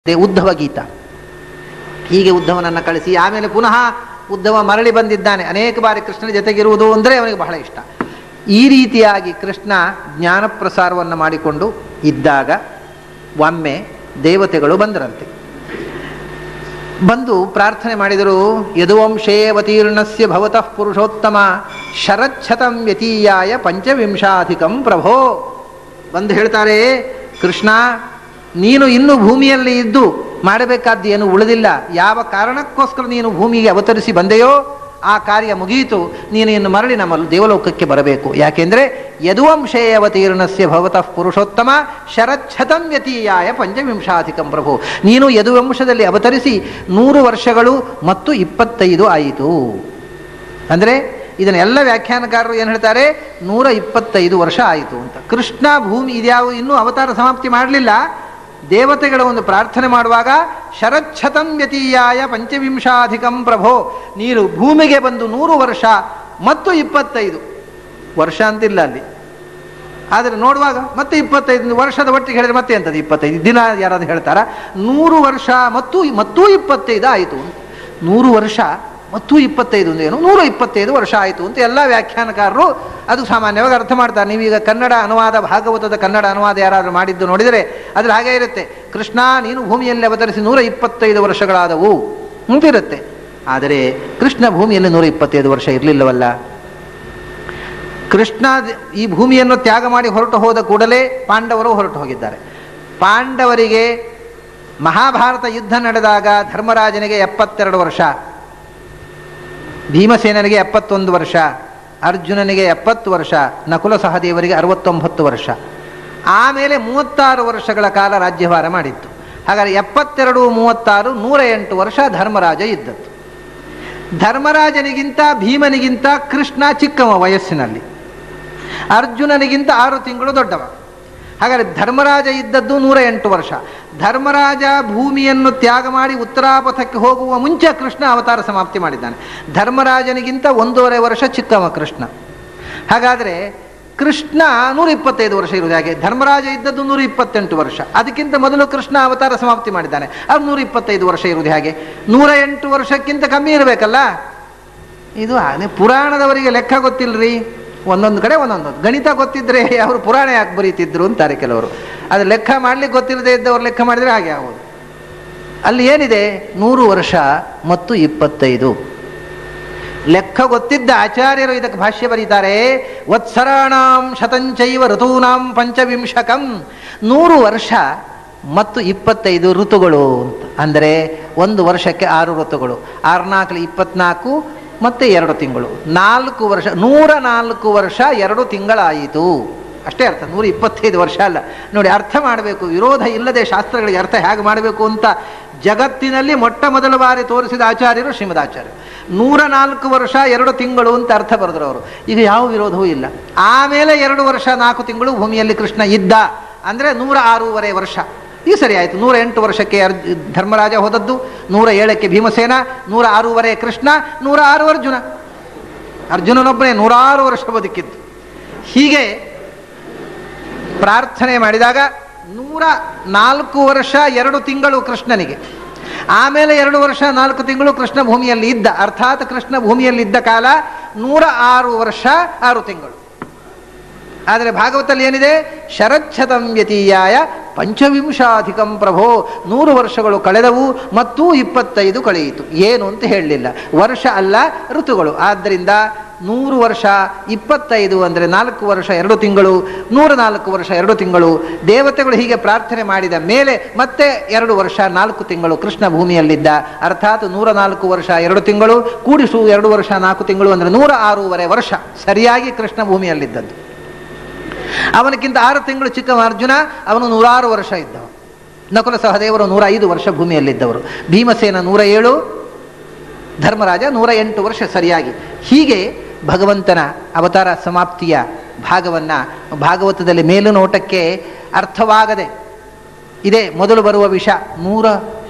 ಉದ್ಧವ ಗೀತ. ಹೀಗೆ ಉದ್ಧವನನ್ನು ಕಳಿಸಿ ಆಮೇಲೆ ಪುನಃ ಉದ್ಧವ ಮರಳಿ ಬಂದಿದ್ದಾನೆ. ಅನೇಕ ಬಾರಿ ಕೃಷ್ಣನ ಜೊತೆಗಿರುವುದು ಅಂದರೆ ಅವನಿಗೆ ಬಹಳ ಇಷ್ಟ. ಈ ರೀತಿಯಾಗಿ ಕೃಷ್ಣ ಜ್ಞಾನಪ್ರಸಾರವನ್ನು ಮಾಡಿಕೊಂಡು ಇದ್ದಾಗ ಒಮ್ಮೆ ದೇವತೆಗಳು ಬಂದರಂತೆ. ಬಂದು ಪ್ರಾರ್ಥನೆ ಮಾಡಿದರು. ಯದುವಂಶೇ ಅವತೀರ್ಣಸ್ಯ ಭವತಃ ಪುರುಷೋತ್ತಮ ಶರಚ್ಛತಂ ವ್ಯತೀಯಾಯ ಪಂಚವಿಂಶಾಧಿಕಂ ಪ್ರಭೋ. ಬಂದು ಹೇಳ್ತಾರೆ, ಕೃಷ್ಣ ನೀನು ಇನ್ನೂ ಭೂಮಿಯಲ್ಲಿ ಇದ್ದು ಮಾಡಬೇಕಾದ್ದು ಏನು ಉಳಿದಿಲ್ಲ. ಯಾವ ಕಾರಣಕ್ಕೋಸ್ಕರ ನೀನು ಭೂಮಿಗೆ ಅವತರಿಸಿ ಬಂದೆಯೋ ಆ ಕಾರ್ಯ ಮುಗಿಯಿತು. ನೀನು ಇನ್ನು ಮರಳಿ ನಮ್ಮ ದೇವಲೋಕಕ್ಕೆ ಬರಬೇಕು. ಯಾಕೆಂದರೆ ಯದುವಂಶೇ ಅವತೀರ್ಣಸ್ಯ ಭವತಃ ಪುರುಷೋತ್ತಮ ಶರಚ್ಛತಂ ವ್ಯತೀಯಾಯ ಪಂಚವಿಂಶಾಧಿಕಂ ಪ್ರಭು. ನೀನು ಯದುವಂಶದಲ್ಲಿ ಅವತರಿಸಿ 100 ವರ್ಷಗಳು ಮತ್ತು 25 ಆಯಿತು. ಅಂದರೆ ಇದನ್ನೆಲ್ಲ ವ್ಯಾಖ್ಯಾನಕಾರರು ಏನು ಹೇಳ್ತಾರೆ, 125 ವರ್ಷ ಆಯಿತು ಅಂತ. ಕೃಷ್ಣ ಭೂಮಿ ಇದ್ಯಾವ ಇನ್ನೂ ಅವತಾರ ಸಮಾಪ್ತಿ ಮಾಡಲಿಲ್ಲ. ದೇವತೆಗಳ ಒಂದು ಪ್ರಾರ್ಥನೆ ಮಾಡುವಾಗ ಶರಚ್ಛತಂ ವ್ಯತೀಯಾಯ ಪಂಚವಿಂಶಾಧಿಕಂ ಪ್ರಭೋ, ನೀನು ಭೂಮಿಗೆ ಬಂದು 100 ವರ್ಷ ಮತ್ತು 25 ವರ್ಷ ಅಂತಿಲ್ಲ ಅಲ್ಲಿ. ಆದರೆ ನೋಡುವಾಗ ಮತ್ತೆ 25 ವರ್ಷದ ಒಟ್ಟಿಗೆ ಹೇಳಿದ್ರೆ ಮತ್ತೆ ಎಂಥದ್ದು 25 ದಿನ ಯಾರಾದ್ರು ಹೇಳ್ತಾರ? 100 ವರ್ಷ ಮತ್ತು 25 ಆಯಿತು. 100 ವರ್ಷ ಮತ್ತು 25 ಏನು 125 ವರ್ಷ ಆಯಿತು ಅಂತ ಎಲ್ಲ ವ್ಯಾಖ್ಯಾನಕಾರರು ಅದು ಸಾಮಾನ್ಯವಾಗಿ ಅರ್ಥ ಮಾಡ್ತಾರೆ. ನೀವೀಗ ಕನ್ನಡ ಅನುವಾದ, ಭಾಗವತದ ಕನ್ನಡ ಅನುವಾದ ಯಾರಾದರೂ ಮಾಡಿದ್ದು ನೋಡಿದರೆ ಅದ್ರ ಹಾಗೆ ಇರುತ್ತೆ. ಕೃಷ್ಣ ನೀನು ಭೂಮಿಯಲ್ಲಿ ಅವತರಿಸಿ 125 ವರ್ಷಗಳಾದವು ಅಂತಿರುತ್ತೆ. ಆದರೆ ಕೃಷ್ಣ ಭೂಮಿಯಲ್ಲಿ 125 ವರ್ಷ ಇರಲಿಲ್ಲವಲ್ಲ. ಕೃಷ್ಣ ಈ ಭೂಮಿಯನ್ನು ತ್ಯಾಗ ಮಾಡಿ ಹೊರಟು ಹೋದ ಕೂಡಲೇ ಪಾಂಡವರು ಹೊರಟು ಹೋಗಿದ್ದಾರೆ. ಪಾಂಡವರಿಗೆ ಮಹಾಭಾರತ ಯುದ್ಧ ನಡೆದಾಗ ಧರ್ಮರಾಜನಿಗೆ 72 ವರ್ಷ, ಭೀಮಸೇನನಿಗೆ 71 ವರ್ಷ, ಅರ್ಜುನನಿಗೆ 70 ವರ್ಷ, ನಕುಲ ಸಹದೇವರಿಗೆ 69 ವರ್ಷ. ಆಮೇಲೆ 36 ವರ್ಷಗಳ ಕಾಲ ರಾಜ್ಯಭಾರ ಮಾಡಿತ್ತು. ಹಾಗಾದರೆ 72, 36, 108 ವರ್ಷ ಧರ್ಮರಾಜ ಇದ್ದದ್ದು. ಧರ್ಮರಾಜನಿಗಿಂತ ಭೀಮನಿಗಿಂತ ಕೃಷ್ಣ ಚಿಕ್ಕವ ವಯಸ್ಸಿನಲ್ಲಿ, ಅರ್ಜುನನಿಗಿಂತ 6 ತಿಂಗಳು ದೊಡ್ಡವ. ಹಾಗಾದರೆ ಧರ್ಮರಾಜ ಇದ್ದದ್ದು 108 ವರ್ಷ. ಧರ್ಮರಾಜ ಭೂಮಿಯನ್ನು ತ್ಯಾಗ ಮಾಡಿ ಉತ್ತರಾಪಥಕ್ಕೆ ಹೋಗುವ ಮುಂಚೆ ಕೃಷ್ಣ ಅವತಾರ ಸಮಾಪ್ತಿ ಮಾಡಿದ್ದಾನೆ. ಧರ್ಮರಾಜನಿಗಿಂತ 1.5 ವರ್ಷ ಚಿಕ್ಕವ ಕೃಷ್ಣ. ಹಾಗಾದರೆ ಕೃಷ್ಣ 125 ವರ್ಷ ಇರುವುದು ಹಾಗೆ. ಧರ್ಮರಾಜ ಇದ್ದದ್ದು 128 ವರ್ಷ. ಅದಕ್ಕಿಂತ ಮೊದಲು ಕೃಷ್ಣ ಅವತಾರ ಸಮಾಪ್ತಿ ಮಾಡಿದ್ದಾನೆ. ಅದು 125 ವರ್ಷ ಇರುವುದು ಹಾಗೆ. 108 ವರ್ಷಕ್ಕಿಂತ ಕಮ್ಮಿ ಇರಬೇಕಲ್ಲ. ಇದು ಪುರಾಣದವರಿಗೆ ಲೆಕ್ಕ ಗೊತ್ತಿಲ್ಲರಿ. ಒಂದೊಂದು ಕಡೆ ಒಂದೊಂದು ಗಣಿತ ಗೊತ್ತಿದ್ರೆ ಅವರು ಪುರಾಣ ಯಾಕೆ ಬರೀತಿದ್ರು ಅಂತಾರೆ ಕೆಲವರು. ಅದು ಲೆಕ್ಕ ಮಾಡ್ಲಿಕ್ಕೆ ಗೊತ್ತಿಲ್ಲದೆ ಇದ್ದವ್ರು ಲೆಕ್ಕ ಮಾಡಿದರೆ ಹಾಗೆ ಆಗೋದು. ಅಲ್ಲಿ ಏನಿದೆ 100 ವರ್ಷ ಮತ್ತು 25. ಲೆಕ್ಕ ಗೊತ್ತಿದ್ದ ಆಚಾರ್ಯರು ಇದಕ್ಕೆ ಭಾಷ್ಯ ಬರೀತಾರೆ. ವತ್ಸರಾಣಾಂ ಶತಂಚೈವ ಋತೂನಾಂ ಪಂಚವಿಂಶಕಂ. 100 ವರ್ಷ ಮತ್ತು 25 ಋತುಗಳು ಅಂತ. ಅಂದರೆ ಒಂದು ವರ್ಷಕ್ಕೆ 6 ಋತುಗಳು, 6 4 24 ಮತ್ತೆ 2 ತಿಂಗಳು, 4 ವರ್ಷ. 104 ವರ್ಷ 2 ತಿಂಗಳಾಯಿತು. ಅಷ್ಟೇ ಅರ್ಥ. 125 ವರ್ಷ ಅಲ್ಲ. ನೋಡಿ, ಅರ್ಥ ಮಾಡಬೇಕು. ವಿರೋಧ ಇಲ್ಲದೆ ಶಾಸ್ತ್ರಗಳಿಗೆ ಅರ್ಥ ಹೇಗೆ ಮಾಡಬೇಕು ಅಂತ ಜಗತ್ತಿನಲ್ಲಿ ಮೊಟ್ಟ ಮೊದಲ ಬಾರಿ ತೋರಿಸಿದ ಆಚಾರ್ಯರು ಶ್ರೀಮದಾಚಾರ್ಯರು. 104 ವರ್ಷ 2 ತಿಂಗಳು ಅಂತ ಅರ್ಥ ಬರೆದ್ರು ಅವರು. ಈಗ ಯಾವ ವಿರೋಧವೂ ಇಲ್ಲ. ಆಮೇಲೆ 2 ವರ್ಷ 4 ತಿಂಗಳು ಭೂಮಿಯಲ್ಲಿ ಕೃಷ್ಣ ಇದ್ದ. ಅಂದರೆ 106.5 ವರ್ಷ. ಈ ಸರಿ ಆಯಿತು. 108 ವರ್ಷಕ್ಕೆ ಧರ್ಮರಾಜ ಹೋದದ್ದು, 107ಕ್ಕೆ ಭೀಮಸೇನ, 106.5 ಕೃಷ್ಣ, 106 ಅರ್ಜುನ. ಅರ್ಜುನನೊಬ್ಬನೇ 106 ವರ್ಷ ಬದುಕಿದ್ದು. ಹೀಗೆ ಪ್ರಾರ್ಥನೆ ಮಾಡಿದಾಗ 104 ವರ್ಷ 2 ತಿಂಗಳು ಕೃಷ್ಣನಿಗೆ. ಆಮೇಲೆ 2 ವರ್ಷ 4 ತಿಂಗಳು ಕೃಷ್ಣ ಭೂಮಿಯಲ್ಲಿ ಇದ್ದ. ಅರ್ಥಾತ್ ಕೃಷ್ಣ ಭೂಮಿಯಲ್ಲಿದ್ದ ಕಾಲ 106 ವರ್ಷ 6 ತಿಂಗಳು. ಆದರೆ ಭಾಗವತಲ್ಲಿ ಏನಿದೆ? ಶರಚ್ಛತಂ ವ್ಯತೀಯಾಯ ಪಂಚವಿಂಶಾಧಿಕಂ ಪ್ರಭೋ. 100 ವರ್ಷಗಳು ಕಳೆದವು ಮತ್ತು 25 ಕಳೆಯಿತು. ಏನು ಅಂತ ಹೇಳಲಿಲ್ಲ. ವರ್ಷ ಅಲ್ಲ, ಋತುಗಳು. ಆದ್ದರಿಂದ 100 ವರ್ಷ 25 ಅಂದರೆ 4 ವರ್ಷ 2 ತಿಂಗಳು, 104 ವರ್ಷ 2 ತಿಂಗಳು. ದೇವತೆಗಳು ಹೀಗೆ ಪ್ರಾರ್ಥನೆ ಮಾಡಿದ ಮೇಲೆ ಮತ್ತೆ 2 ವರ್ಷ 4 ತಿಂಗಳು ಕೃಷ್ಣ ಭೂಮಿಯಲ್ಲಿದ್ದ. ಅರ್ಥಾತ್ 104 ವರ್ಷ 2 ತಿಂಗಳು ಕೂಡಿಸು 2 ವರ್ಷ 4 ತಿಂಗಳು ಅಂದರೆ 106.5 ವರ್ಷ ಸರಿಯಾಗಿ ಕೃಷ್ಣ ಭೂಮಿಯಲ್ಲಿದ್ದದ್ದು. ಅವನಕ್ಕಿಂತ 6 ತಿಂಗಳು ಚಿಕ್ಕವ ಅರ್ಜುನ. ಅವನು 106 ವರ್ಷ ಇದ್ದವ. ನಕುಲ ಸಹದೇವರು 105 ವರ್ಷ ಭೂಮಿಯಲ್ಲಿದ್ದವರು. ಭೀಮಸೇನ 107, ಧರ್ಮರಾಜ 108 ವರ್ಷ ಸರಿಯಾಗಿ. ಹೀಗೆ ಭಗವಂತನ ಅವತಾರ ಸಮಾಪ್ತಿಯ ಭಾಗವನ್ನು ಭಾಗವತದಲ್ಲಿ ಮೇಲು ನೋಟಕ್ಕೆ ಅರ್ಥವಾಗದೆ ಇದೆ. ಮೊದಲು ಬರುವ ವಿಷ